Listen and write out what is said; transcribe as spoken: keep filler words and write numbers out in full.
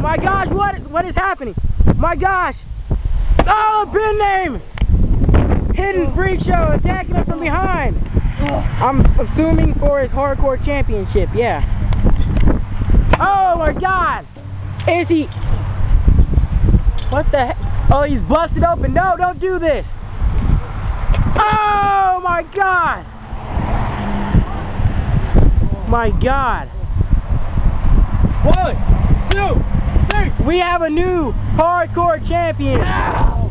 my gosh, what what is happening? My gosh! Oh, pin name! Hidden Freak Show attacking us from behind. I'm assuming for his hardcore championship, yeah. Oh my god! Is he... What the heck? Oh, he's busted open. No, don't do this! Oh my god! My god! One, two, three! We have a new hardcore champion!